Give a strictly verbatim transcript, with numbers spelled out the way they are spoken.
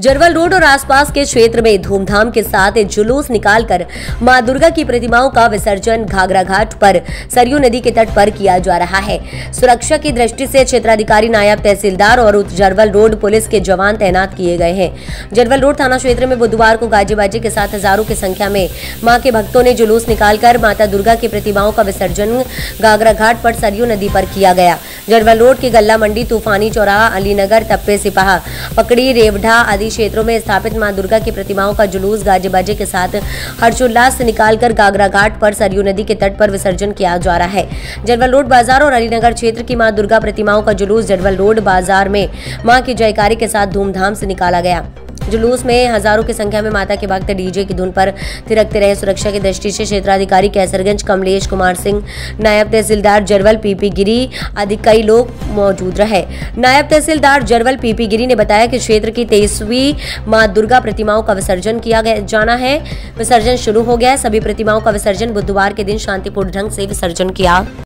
Jarwal road और आसपास के क्षेत्र में धूमधाम के साथ जुलूस निकालकर मां दुर्गा की प्रतिमाओं का विसर्जन घाघरा घाट पर सरयू नदी के तट पर किया जा रहा है। सुरक्षा की दृष्टि से क्षेत्राधिकारी, नायब तहसीलदार और जरवल रोड पुलिस के जवान तैनात किए गए हैं। जरवल रोड थाना क्षेत्र में बुधवार को गाजे बाजे के साथ हजारों की संख्या में मां के भक्तों ने जुलूस निकालकर माता दुर्गा की प्रतिमाओं का विसर्जन घाघरा घाट पर सरयू नदी पर किया गया। जरवल रोड की गल्ला मंडी, तूफानी चौराहा, अलीनगर, तप्पे, सिपाहा, पकड़ी, रेवढा आदि क्षेत्रों में स्थापित मां दुर्गा की प्रतिमाओं का जुलूस गाजे बाजे के साथ हर्षोल्लास से निकालकर घाघरा घाट पर सरयू नदी के तट पर विसर्जन किया जा रहा है। जरवल रोड बाजार और अलीनगर क्षेत्र की मां दुर्गा प्रतिमाओं का जुलूस जरवल रोड बाजार में मां की जयकारी के साथ धूमधाम से निकाला गया। जुलूस में हजारों की संख्या में माता के भक्त डीजे की धुन पर थिरकते रहे। सुरक्षा की दृष्टि से क्षेत्राधिकारी कैसरगंज कमलेश कुमार सिंह, नायब तहसीलदार जरवल पीपी गिरी आदि कई लोग मौजूद रहे। नायब तहसीलदार जरवल पीपी गिरी ने बताया कि क्षेत्र की तेईसवीं मां दुर्गा प्रतिमाओं का विसर्जन किया गया जाना है। विसर्जन शुरू हो गया है। सभी प्रतिमाओं का विसर्जन बुधवार के दिन शांतिपूर्ण ढंग से विसर्जन किया